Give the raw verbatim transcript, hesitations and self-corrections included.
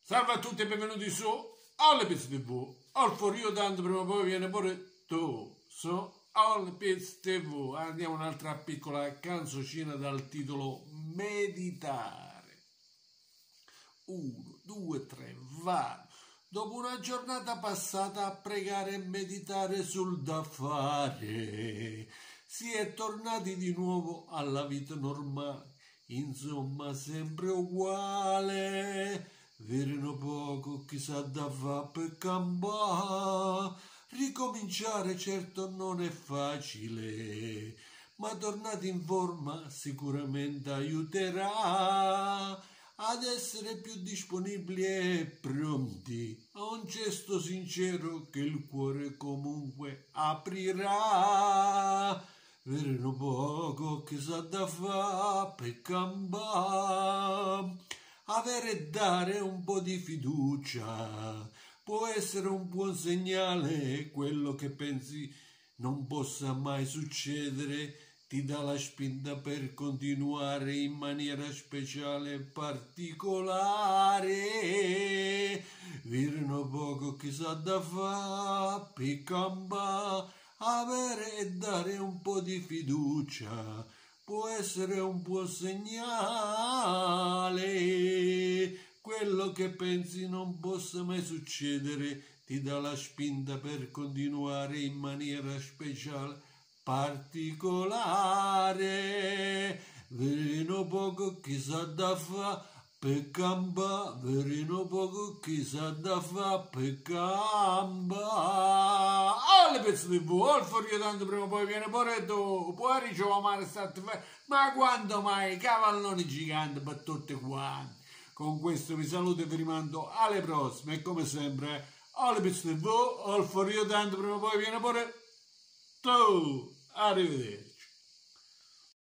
Salve a tutti e benvenuti su Allpiz tivù. Al forio tanto prima o poi viene pure tu. Su Allpiz tivù. Andiamo un'altra piccola canzoncina dal titolo Meditare. Uno, due, tre, va. Dopo una giornata passata a pregare e meditare sul da fare, si è tornati di nuovo alla vita normale. Insomma, sempre uguale. Verino poco, chissà da fa per campare. Ricominciare certo non è facile, ma tornati in forma sicuramente aiuterà ad essere più disponibili e pronti a un gesto sincero che il cuore comunque aprirà. Verino poco, chissà da fa per campare. Avere e dare un po' di fiducia può essere un buon segnale. Quello che pensi non possa mai succedere ti dà la spinta per continuare in maniera speciale e particolare. Virno poco chissà da fa, piccamba. Avere e dare un po' di fiducia può essere un buon segnale. Quello che pensi non possa mai succedere ti dà la spinta per continuare in maniera speciale, particolare. Verino poco chissà da fa per camba, verino poco chissà da fa per camba. Allpiz tivù, al forio tanto prima o poi viene pure tu. Puoi ricevere stati ma quando mai cavalloni giganti per tutti quanti. Con questo vi saluto e vi rimando alle prossime e come sempre Allpiz tivù, al forio tanto prima o poi viene pure tu. Arrivederci.